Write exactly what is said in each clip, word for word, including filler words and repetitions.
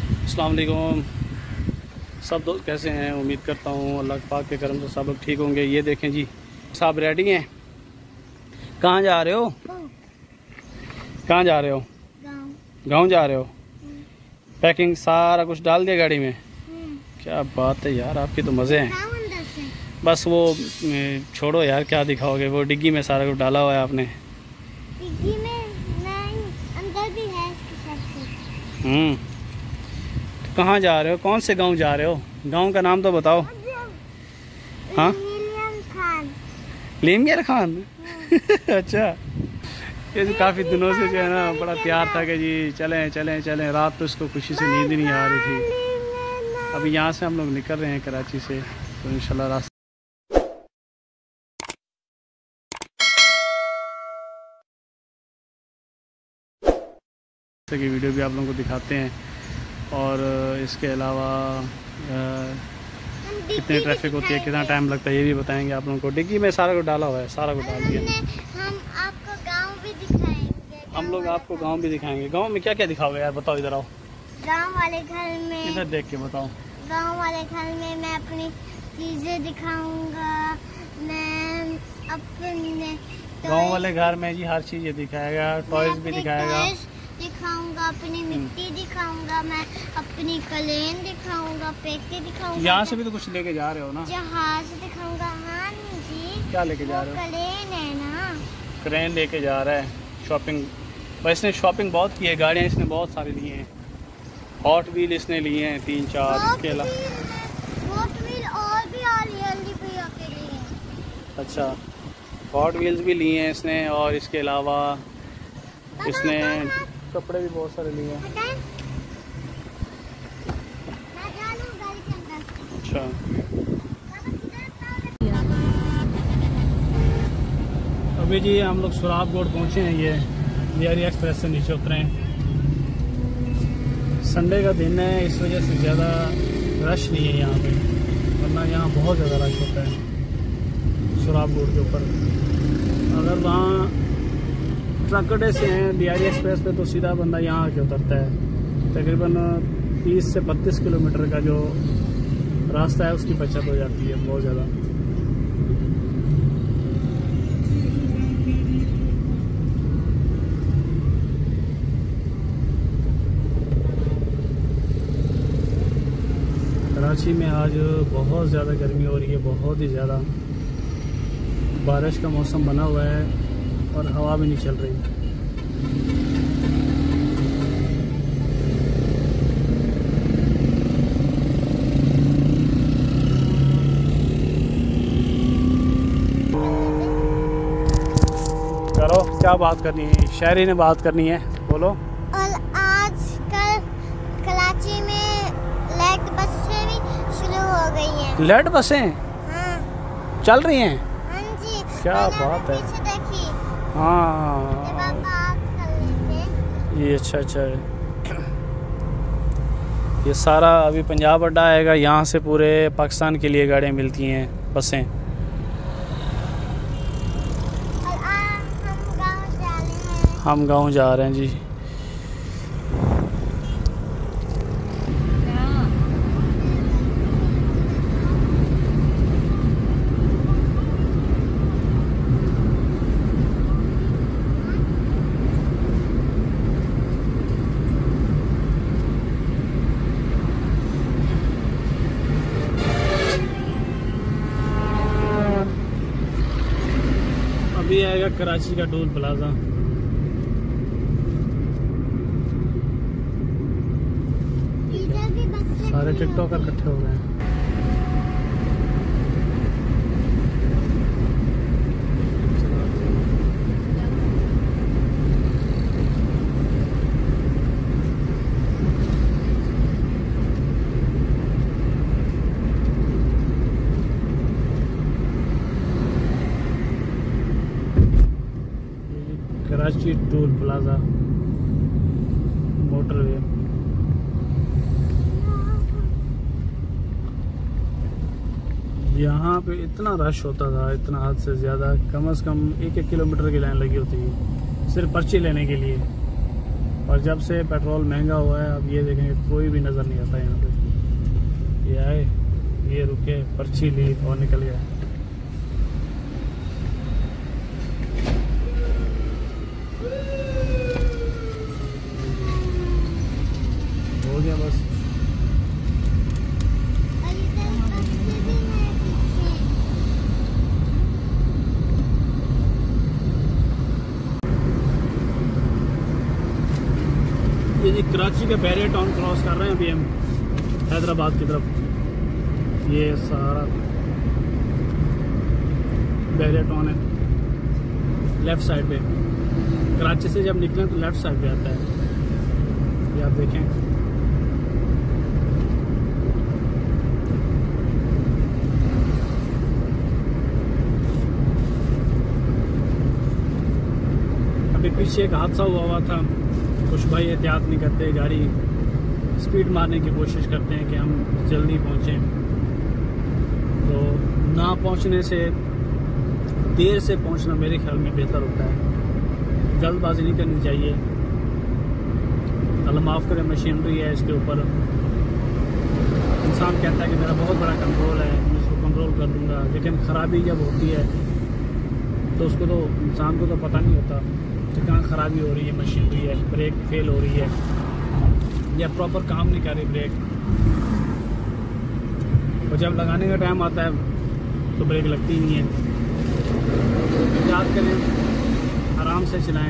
अस्सलाम वालेकुम। सब दोस्त कैसे हैं? उम्मीद करता हूँ अल्लाह पाक के करम से सब लोग ठीक होंगे। ये देखें जी, सब रेडी हैं। कहाँ जा रहे हो? कहाँ जा रहे हो? गाँव जा रहे हो? पैकिंग सारा कुछ डाल दिया गाड़ी में? क्या बात है यार, आपके तो मज़े हैं। बस वो छोड़ो यार, क्या दिखाओगे? वो डिग्गी में सारा कुछ डाला हुआ है आपने। डिग्गी में नहीं, अंदर भी है इसके। हम्म कहाँ जा रहे हो? कौन से गांव जा रहे हो? गांव का नाम तो बताओ। हाँ, लिमियर खान। लिमियर खान। अच्छा, ये तो काफ़ी दिनों से जो है ना बड़ा प्यार था कि जी चलें चलें चलें। रात तो इसको खुशी से नींद ही नहीं आ रही थी। अभी यहाँ से हम लोग निकल रहे हैं कराची से, तो इंशाल्लाह रास्ते की वीडियो भी आप लोगों को दिखाते हैं। और इसके अलावा कितनी ट्रैफिक होती है, कितना टाइम लगता है, ये भी बताएंगे आप लोगों को। डिग्गी में सारा कुछ डाला हुआ है, सारा कुछ डाल दिया। हम आपको गांव भी दिखाएंगे। हम लोग आपको गांव भी दिखाएंगे। गांव में क्या क्या दिखाओगे यार, बताओ। इधर आओ। गांव वाले घर में, इधर देख के बताओ। गांव वाले घर में मैं अपनी चीजें दिखाऊंगा। मैं अपने गांव वाले घर में जी हर चीज़ दिखाएगा, टॉयज भी दिखाएगा। दिखाऊंगा अपनी मिट्टी दिखाऊंगा, मैं अपनी कलेन दिखाऊंगा, पेके दिखाऊंगा। यहाँ से भी तो कुछ लेके जा रहे हो ना? जहाज दिखाऊंगा। हाँ जी। क्या लेके जा रहे हो? कलेन है ना, क्रेन लेके जा रहा है। शॉपिंग, वैसे शॉपिंग बहुत की है। गाड़ियाँ इसने बहुत सारी ली हैं। हॉट व्हील इसने लिए हैं तीन चार। इसके अलावा हॉट व्हील और भी आ रही है अली भैया के लिए। अच्छा, हॉट व्हील्स भी लिए हैं इसने। और इसके अलावा इसने कपड़े भी बहुत सारे लिए हैं। अच्छा, अभी जी हम लोग सुराब गोड पहुँचे हैं। ये बिहारी एक्सप्रेस से नीचे उतरे हैं। संडे का दिन है, इस वजह से ज़्यादा रश नहीं है यहाँ पे, वरना यहाँ बहुत ज़्यादा रश होता है सुराब गोड के ऊपर। अगर वहाँ ट्रकड़े से हैं बिहारी एक्सप्रेस पे, तो सीधा बंदा यहाँ आके उतरता है। तकरीबन तीस से बत्तीस किलोमीटर का जो रास्ता है उसकी बचत हो जाती है बहुत ज़्यादा। कराची में आज बहुत ज़्यादा गर्मी हो रही है, बहुत ही ज़्यादा। बारिश का मौसम बना हुआ है और हवा भी नहीं चल रही। करो, क्या बात करनी है? शायरी ने बात करनी है, बोलो। और आज कल कराची में लेट बसें भी शुरू हो गई हैं। लेट बसें? हाँ। चल रही हैं? हाँ जी। क्या बात है। पीछे देखिए। हाँ, ये अच्छा अच्छा है। ये सारा अभी पंजाब अड्डा आएगा, यहाँ से पूरे पाकिस्तान के लिए गाड़ियाँ मिलती हैं, बसें। हम गाँव जा रहे हैं जी। अभी आएगा कराची का टोल प्लाजा। सारे टिकटॉकर इकट्ठे हो गए हैं। Karachi toll plaza motorway. यहाँ पे इतना रश होता था, इतना हद से ज़्यादा। कम से कम एक एक किलोमीटर की लाइन लगी होती है सिर्फ पर्ची लेने के लिए। और जब से पेट्रोल महंगा हुआ है, अब ये देखेंगे कोई भी नज़र नहीं आता यहाँ पे। ये आए, ये रुके, पर्ची ली और निकल गया। हो गया बस। ये जी कराची का बैरियर टाउन क्रॉस कर रहे हैं अभी हम हैदराबाद की तरफ। ये सारा बैरियर टाउन है लेफ़्ट साइड पे। कराची से जब निकलें तो लेफ़्ट साइड पे आता है, ये आप देखें। अभी पीछे एक हादसा हुआ हुआ था, कुछ भाई एहतियात नहीं करते, गाड़ी स्पीड मारने की कोशिश करते हैं कि हम जल्दी पहुंचें। तो ना पहुंचने से, देर से पहुंचना मेरे ख्याल में बेहतर होता है। जल्दबाजी नहीं करनी चाहिए। अल्लाह माफ़ करे, मशीनरी है इसके ऊपर। इंसान कहता है कि मेरा बहुत बड़ा कंट्रोल है, मैं इसको कंट्रोल कर दूंगा, लेकिन ख़राबी जब होती है तो उसको तो इंसान को तो पता नहीं होता कि कहाँ ख़राबी हो रही है, मशीनरी है, ब्रेक फेल हो रही है या प्रॉपर काम नहीं कर रही ब्रेक। और जब लगाने का टाइम आता है तो ब्रेक लगती नहीं है। याद करें, आराम से चलाएं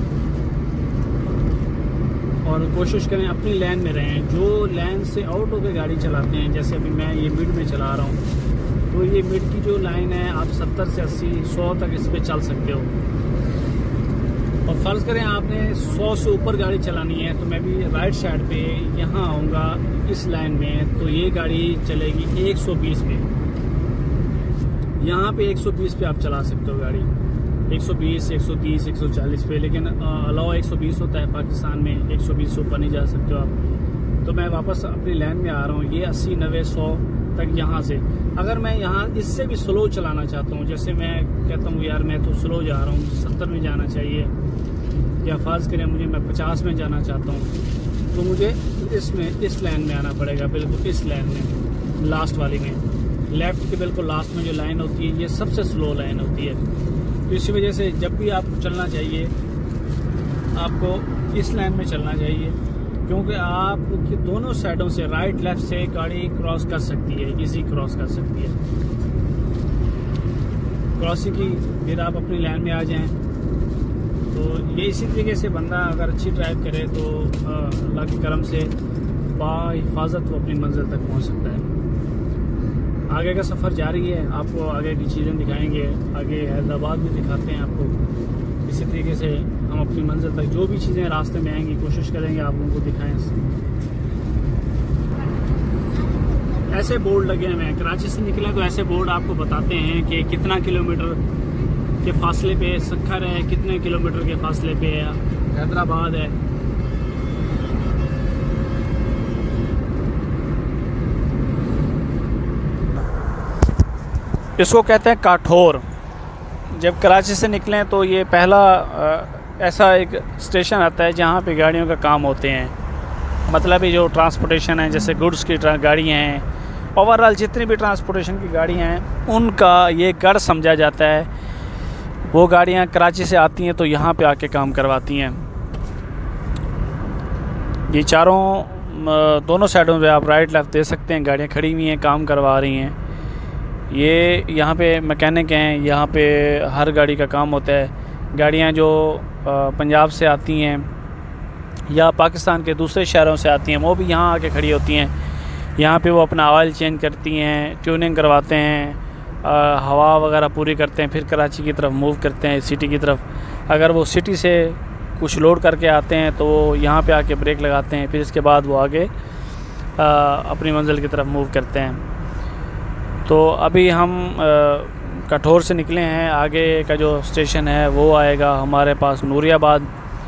और कोशिश करें अपनी लाइन में रहें। जो लाइन से आउट होकर गाड़ी चलाते हैं, जैसे अभी मैं ये मिड में चला रहा हूँ, तो ये मिड की जो लाइन है आप सत्तर से अस्सी सौ तक इस पर चल सकते हो। और फ़र्ज़ करें आपने सौ से ऊपर गाड़ी चलानी है, तो मैं भी राइट साइड पे यहाँ आऊँगा इस लाइन में, तो ये गाड़ी चलेगी एक सौ बीस पे। यहाँ पे एक सौ बीस पे आप चला सकते हो गाड़ी, एक सौ बीस, एक सौ तीस, एक सौ चालीस पे, लेकिन अलाउ एक सौ बीस होता है पाकिस्तान में, एक सौ बीस से ऊपर नहीं जा सकते हो आप। तो मैं वापस अपनी लाइन में आ रहा हूँ, ये अस्सी, नब्बे, सौ तक यहाँ से। अगर मैं यहाँ इससे भी स्लो चलाना चाहता हूँ, जैसे मैं कहता हूँ यार मैं तो स्लो जा रहा हूँ, मुझे सत्तर में जाना चाहिए, या फ़र्ज़ करें मुझे मैं पचास में जाना चाहता हूँ, तो मुझे इसमें इस लाइन में आना पड़ेगा, बिल्कुल इस लाइन में, लास्ट वाली में, लेफ़्ट के बिल्कुल लास्ट में जो लाइन होती है, ये सबसे स्लो लाइन होती है। तो इसी वजह से जब भी आपको चलना चाहिए, आपको इस लाइन में चलना चाहिए, क्योंकि आपकी दोनों साइडों से, राइट लेफ़्ट से गाड़ी क्रॉस कर सकती है, इजी क्रॉस कर सकती है। क्रॉसिंग की फिर आप अपनी लाइन में आ जाएं। तो ये इसी तरीके से बंदा अगर अच्छी ड्राइव करे तो अल्लाह के करम से बाहिफाजत वो अपनी मंजिल तक पहुंच सकता है। आगे का सफ़र जारी है, आपको आगे की चीज़ें दिखाएंगे, आगे हैदराबाद भी दिखाते हैं आपको। इसी तरीके से हम अपनी मंजिल तक जो भी चीज़ें रास्ते में आएंगी कोशिश करेंगे आप लोगों को दिखाएं। ऐसे बोर्ड लगे हुए हैं, कराची से निकले तो ऐसे बोर्ड आपको बताते हैं कि कितना किलोमीटर के फासले पे सक्खर है, कितने किलोमीटर के फासले पे हैदराबाद है। इसको कहते हैं काठौर। जब कराची से निकलें तो ये पहला ऐसा एक स्टेशन आता है जहाँ पे गाड़ियों का काम होते हैं, मतलब ये जो ट्रांसपोर्टेशन है, जैसे गुड्स की गाड़ियाँ हैं, ओवरऑल जितनी भी ट्रांसपोर्टेशन की गाड़ियाँ हैं, उनका ये गढ़ समझा जाता है। वो गाड़ियाँ कराची से आती हैं तो यहाँ पे आके काम करवाती हैं। ये चारों दोनों साइडों पे आप राइट लेफ़्ट दे सकते हैं, गाड़ियाँ खड़ी हुई हैं, काम करवा रही हैं। ये यहाँ पे मैकेनिक हैं, यहाँ पे हर गाड़ी का काम होता है। गाड़ियाँ जो पंजाब से आती हैं या पाकिस्तान के दूसरे शहरों से आती हैं, वो भी यहाँ आके खड़ी होती हैं। यहाँ पे वो अपना ऑयल चेंज करती हैं, ट्यूनिंग करवाते हैं, आ, हवा वगैरह पूरी करते हैं, फिर कराची की तरफ मूव करते हैं, सिटी की तरफ। अगर वो सिटी से कुछ लोड करके आते हैं तो वो यहाँ पे आके ब्रेक लगाते हैं, फिर इसके बाद वो आगे आ, अपनी मंजिल की तरफ मूव करते हैं। तो अभी हम कठौर से निकले हैं, आगे का जो स्टेशन है वो आएगा हमारे पास नूरियाबाद,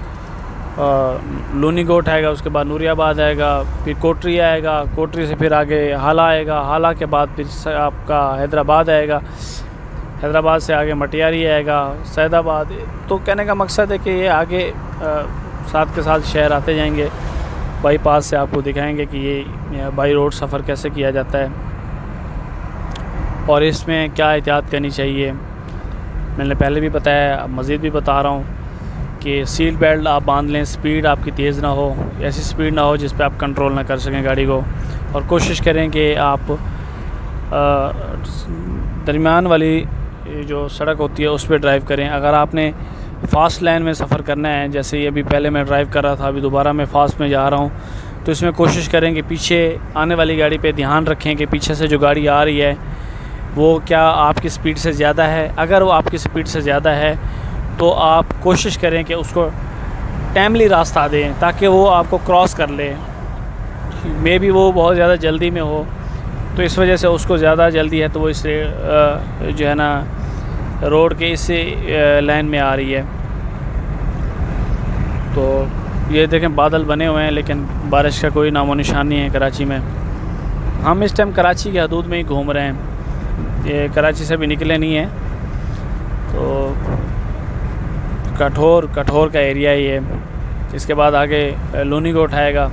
लूनी गोट आएगा, उसके बाद नूरियाबाद आएगा, फिर कोटरी आएगा, कोटरी से फिर आगे हाला आएगा, हाला के बाद फिर आपका हैदराबाद आएगा, हैदराबाद से आगे मटियारी आएगा, सैदाबाद। तो कहने का मकसद है कि ये आगे साथ के साथ शहर आते जाएंगे। बाईपास से आपको दिखाएंगे कि ये बाई रोड सफ़र कैसे किया जाता है और इसमें क्या एहतियात करनी चाहिए। मैंने पहले भी बताया, अब मज़ीद भी बता रहा हूँ कि सीट बेल्ट आप बांध लें, स्पीड आपकी तेज़ ना हो, ऐसी स्पीड ना हो जिस पे आप कंट्रोल ना कर सकें गाड़ी को, और कोशिश करें कि आप दरमियान वाली जो सड़क होती है उस पर ड्राइव करें। अगर आपने फ़ास्ट लाइन में सफ़र करना है, जैसे ये अभी पहले मैं ड्राइव कर रहा था, अभी दोबारा मैं फ़ास्ट में जा रहा हूँ, तो इसमें कोशिश करें कि पीछे आने वाली गाड़ी पे ध्यान रखें कि पीछे से जो गाड़ी आ रही है वो क्या आपकी स्पीड से ज़्यादा है। अगर वो आपकी स्पीड से ज़्यादा है तो आप कोशिश करें कि उसको टाइमली रास्ता दें ताकि वो आपको क्रॉस कर ले। मे बी वो बहुत ज़्यादा जल्दी में हो, तो इस वजह से उसको ज़्यादा जल्दी है तो वो इससे जो है ना रोड के इसी लाइन में आ रही है। तो ये देखें बादल बने हुए हैं लेकिन बारिश का कोई नामो निशान नहीं है कराची में। हम इस टाइम कराची की हदूद में ही घूम रहे हैं, ये कराची से भी निकले नहीं हैं। तो कठोर कठोर का एरिया ही है। इसके बाद आगे लोनी को उठाएगा।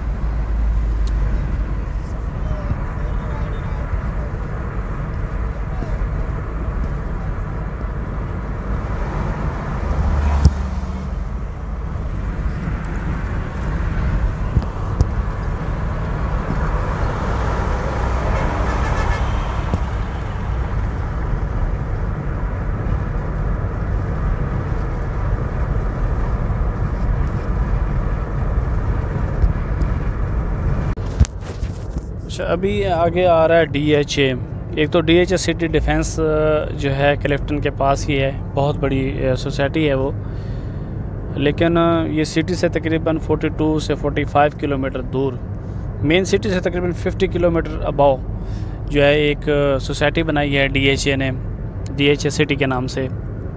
अच्छा, अभी आगे आ रहा है डी एच ए। एक तो D H A city defence जो है क्लिफ्टन के पास ही है, बहुत बड़ी सोसाइटी है वो, लेकिन ये सिटी से तकरीबन बयालीस से पैंतालीस किलोमीटर दूर, मेन सिटी से तकरीबन पचास किलोमीटर अबाव जो है एक सोसाइटी बनाई है डी एच ए ने, डी एच ए सिटी के नाम से।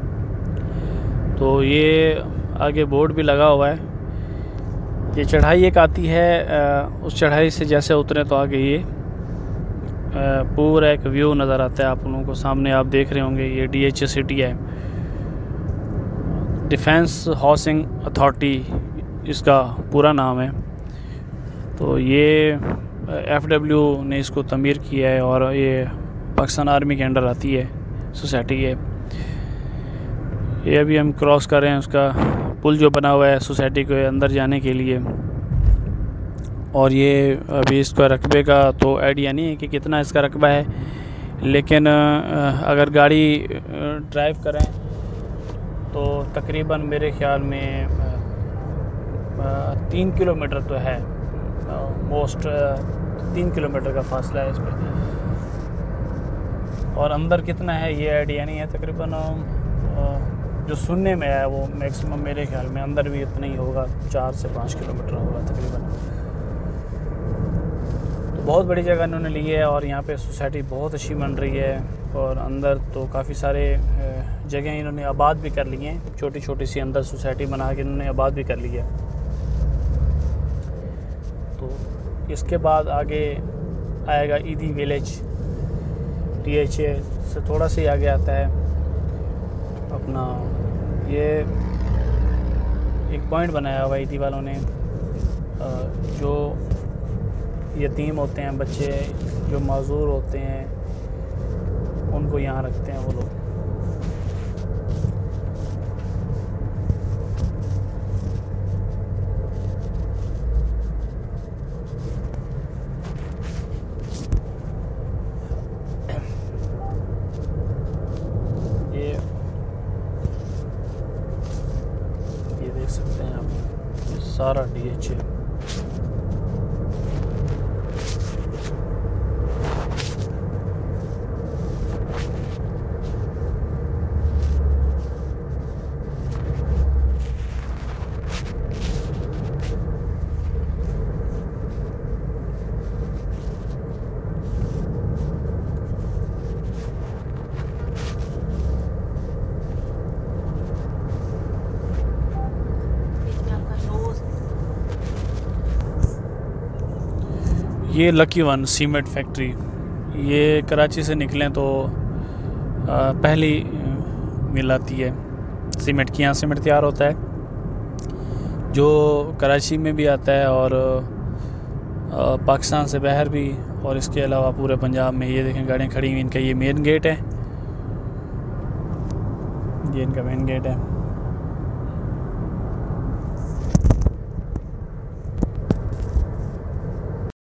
तो ये आगे बोर्ड भी लगा हुआ है। ये चढ़ाई एक आती है, उस चढ़ाई से जैसे उतरे तो आगे ये पूरा एक व्यू नज़र आता है आप लोगों को सामने। आप देख रहे होंगे ये डी एच ए सिटी है, डिफेंस हाउसिंग अथॉरिटी इसका पूरा नाम है। तो ये एफ डब्ल्यू ने इसको तमीर किया है और ये पाकिस्तान आर्मी के अंडर आती है सोसाइटी है। ये अभी हम क्रॉस कर रहे हैं उसका पुल जो बना हुआ है सोसाइटी के अंदर जाने के लिए। और ये अभी इसका रकबे का तो आइडिया नहीं है कि कितना इसका रकबा है, लेकिन अगर गाड़ी ड्राइव करें तो तकरीबन मेरे ख़्याल में तीन किलोमीटर तो है, मोस्ट तीन किलोमीटर का फासला है इस पर। और अंदर कितना है ये आइडिया नहीं है, तकरीबन जो सुनने में आया वो मैक्सिमम मेरे ख्याल में अंदर भी इतना ही होगा, चार से पाँच किलोमीटर होगा तकरीबन। तो बहुत बड़ी जगह इन्होंने ली है और यहाँ पे सोसाइटी बहुत अच्छी बन रही है। और अंदर तो काफ़ी सारे जगह इन्होंने आबाद भी कर ली हैं, छोटी छोटी सी अंदर सोसाइटी बना के इन्होंने आबाद भी कर ली है। तो इसके बाद आगे आएगा ईदी विलेज, डी एच ए से थोड़ा सा ही आगे आता है अपना। ये एक पॉइंट बनाया हुआ ईदी वालों ने, जो यतीम होते हैं बच्चे, जो माजूर होते हैं, उनको यहाँ रखते हैं वो लोग। ये ये देख सकते हैं आप, ये सारा डी एच ए। ये लकी वन सीमेंट फैक्ट्री, ये कराची से निकलें तो पहली मिल आती है सीमेंट की। यहाँ सीमेंट तैयार होता है जो कराची में भी आता है और पाकिस्तान से बाहर भी, और इसके अलावा पूरे पंजाब में। ये देखें गाड़ियाँ खड़ी हुई, इनका ये मेन गेट है, ये इनका मेन गेट है।